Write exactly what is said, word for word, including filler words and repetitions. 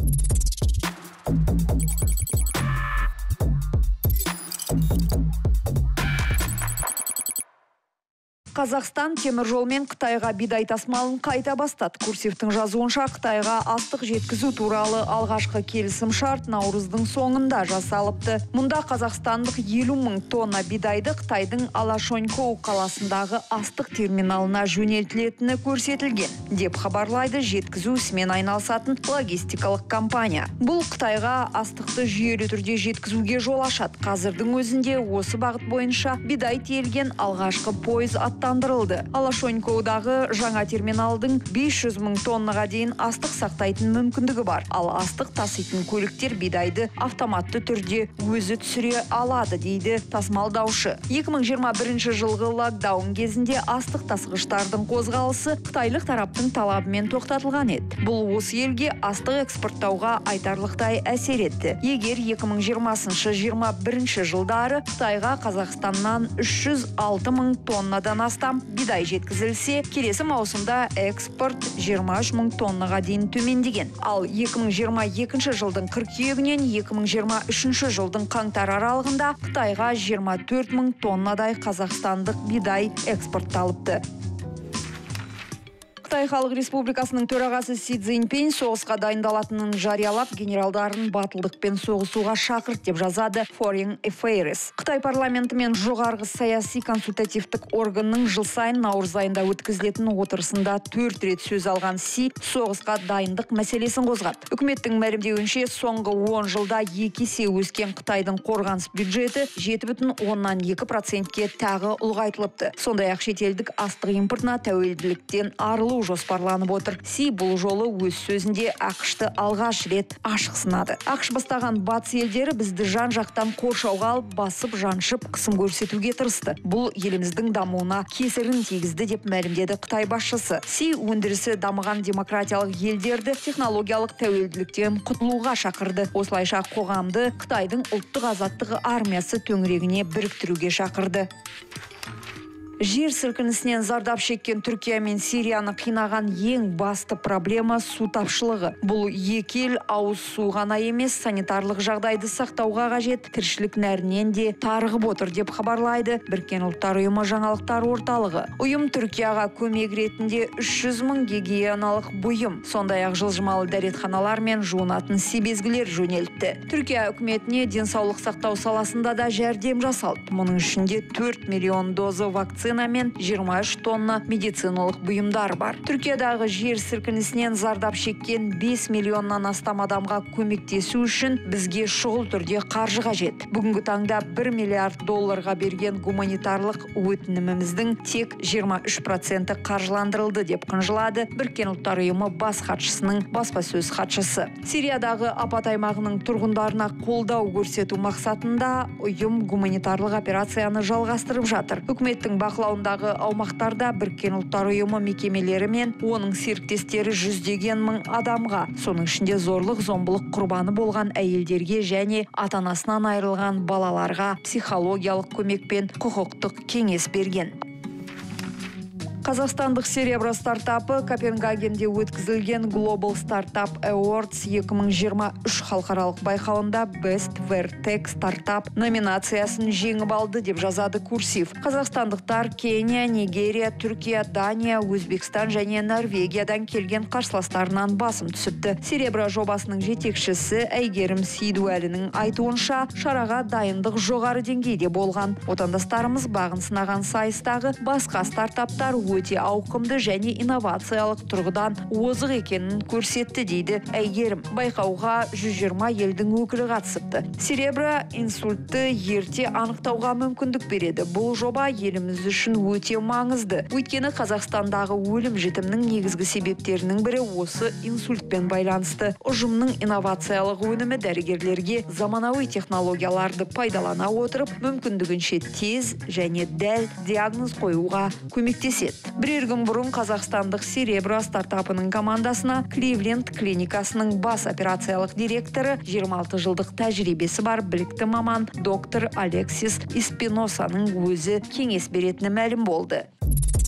Қазақстан темір жолмен Қытайға бидай тасымалын қайта бастады. Курсивтің жазуынша Қытайға астық жеткізу туралы алғашқы келісім шарт наурыздың соңында жасалыпты. Мұнда қазақстандық елу мың тонна бидайды Қытайдың Алашонькоу қаласындағы астық терминалына жөнелтілетіні көрсетілген, деп хабарлайды жеткізу ісімен айналысатын логистикалық компания. Бұл Қытайға астықты жүйелі түрде жеткізуге жол ашады. Қазірдің өзінде осы бағыт бойынша бидай тиелген алғашқы пойыз аттандырылды. Алашонькоудағы жаңа терминалдың бес жүз мың тоннаға дейін астық сақтайтын мүмкіндігі бар. Ал астық таситын көліктер бидайды автоматты түрде өзі түсіре алады, дейді тасымалдаушы. екі мың жиырма бірінші жылғы локдаун кезінде астық тасығыштардың қозғалысы қытайлық тараптың талабымен тоқтатылған еді. Бұл осы елге астық экспорттауға айтарлықтай әсер етті. Егер екі мың жиырмасыншы жиырма бірінші жылдары Қытайға Қазақстаннан үш жүз алты мың тоннадан астам бидай жеткізілсе, келесі маусымда экспорт жиырма үш мың тоннаға дейін төмендеген. Ал екі мың жиырма екінші жылдың қыркүйегінен екі мың жиырма үшінші жылдың қаңтар аралығында Қытайға жиырма төрт мың тоннадай қазақстандық бидай экспортталыпты. Қытай Халық Республикасының төрағасы Си Цзиньпин соғысқа дайындалатынын жариялап, генералдарын батылдықпен соғысуға шақырды, деп жазады Foreign Affairs. Қытай парламенті мен жоғарғы саяси консультативтік органның жыл сайын наурыз айында өткізілетін отырысында төрт рет сөз алған Си соғысқа дайындық мәселесін қозғады. Үкіметтің мәлімдеуінше, соңғы он жылда екі есе өскен Қытайдың қорғаныс бюджеті жеті бүтін оннан екі процентке тағы ұлғайтылыпты. Сондай-ақ шетелдік астық импортына тәуелділіктен арылу жоспарланып отыр. Си бұл жолы өз сөзінде ақшты алғаш рет ашық сынады. ақш бастаған батыс елдері бізді жан жақтан қоршауға алып, басып жаншып қысым көрсетуге тырысты. Бұл еліміздің дамуына кесірін тигізді, деп мәлімдеді Қытай басшысы. Си өндірісі дамыған демократиялық елдерді технологиялық тәуелділіктен құтылуға шақырды. Осылайша қоғамды Қытайдың ұлттық азаттығы армиясы төңірегіне біріктіруге шақырды. Жер сілкінісінен зардап шеккен Түркия мен Сирияны қинаған ең басты проблема су тапшылығы. Бұл екі ел ауыз су ғана емес, санитарлық жағдайды сақтауға қажет тіршілік нәрінен де тарығып отыр, деп хабарлайды Біріккен ұлттар ұйымы жаңалықтар орталығы. Ұйым Түркияға көмек ретінде үш жүз мың гигиеналық бұйым, сондай-ақ жылжымалы дәретханалар мен жуынатын себезгілер жөнелтті. Түркия үкіметіне денсаулық сақтау саласында да жәрдем жасалды. Мұның ішінде төрт миллион доза вакцина мен жиырма үш тонна медициналық бұйымдар бар. Түркиядағы жер сілкінісінен зардап шеккен бес миллионнан астам адамға көмектесу үшін бізге шұғыл түрде қаржы қажет. Бүгінгі таңда бір миллиард долларға берген гуманитарлық өтініміміздің тек жиырма үш проценті қаржыландырылды, деп қынжылады Біріккен ұлттар ұйымы бас хатшысының баспасөз хатшысы. Сириядағы апат аймағының тұрғындарына қолдау көрсету мақсатында ұйым гуманитарлық операцияны жалғастырып жатыр. Үкіметтің бақылауындағы аумақтарда Біріккен ұлттар ұйымы мекемелері мен оның серіктестері жүздеген мың адамға, соның ішінде зорлық зомбылық құрбаны болған әйелдерге және ата-анасынан айырылған балаларға психологиялық көмек пен құқықтық кеңес берген. Қазақстандық Серебро стартапы Копенгагенде өткізілген Global Startup Awards екі мың жиырма үш халықаралық байқауында Best Vertech Startup номинациясын жеңіп алды, деп жазады Курсив. Қазақстандықтар Кения, Нигерия, Түркия, Дания, Өзбекстан және Норвегиядан келген қарсыластарынан басым түсіпті. Серебро жобасының жетекшісі Әйгерім Сейдуәлінің айтуынша, шараға дайындық жоғары деңгейде болған. Отандастарымыз бағын сынаған сайыстағы басқа стартаптар өте ауқымды және инновациялық тұрғыдан озық екенін көрсетті, дейді Әйгерім. Байқауға жүз жиырма елдің өкілі қатысыпты. Серебро инсультты ерте анықтауға мүмкіндік береді. Бұл жоба еліміз үшін өте маңызды. Өйткені Қазақстандағы өлім жітімнің негізгі себептерінің бірі осы инсультпен байланысты. Ұжымның инновациялық өнімі дәрігерлерге заманауи технологияларды пайдалана отырып, мүмкіндігінше тез және дәл диагноз қоюға көмектеседі. Бірер күн бұрын қазақстандық Серебро стартапының командасына Кливленд клиникасының бас операциялық директоры, жиырма алты жылдық тәжірибесі бар білікті маман доктор Алексис Испиносаның өзі кеңес беретіні мәлім болды.